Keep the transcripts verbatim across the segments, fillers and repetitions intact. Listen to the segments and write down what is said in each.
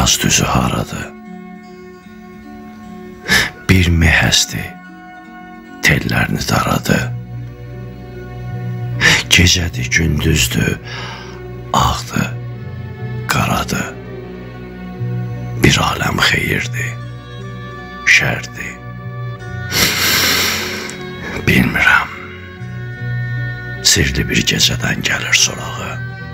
Araz düzü haradı. Bir mehəsdi, tellərini daradı. Gecədi, gündüzdü, ağdı, qaradı. Bir aləm xeyirdi, şərdi. Bilmirəm, sirli bir gecədən gəlir sorağı.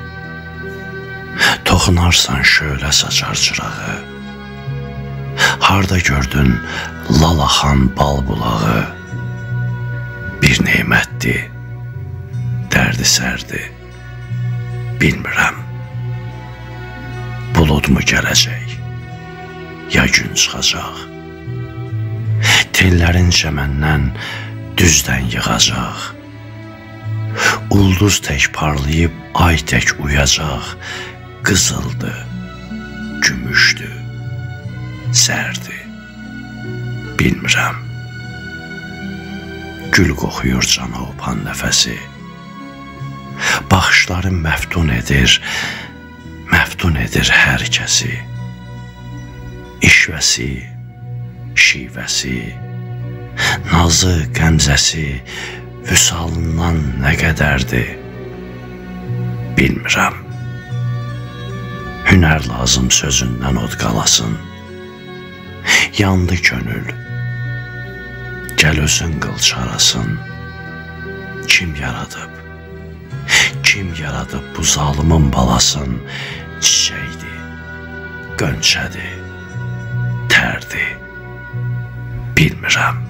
Toxunarsan şölə saçar çırağı. Harda gördün lal axan bal bulağı. Bir neymətdi, dərdi sərdi. Bilmirəm, bulud mu gələcək, ya gün çıxacaq. Tellərin çəməndən düzdən yığacaq. Ulduz tək parlayıb ay tək uyacaq. Qızıldı, gümüşdü, sərdi. Bilmirəm, gül qoxuyur cana opan nəfəsi. Baxışları məftun edir, məftun edir hər kəsi. İşvəsi, şivəsi, nazı, qəmzəsi, vüsalından nə qədərdir, bilmirəm. Hünər lazım sözündən od qalasın. Yandı könül, gəl özün qıl çarasın. Kim yaradıb, kim yaradıb bu zalımın balasın? Çiçəkdir, qönçədir, tərdir, bilmirəm.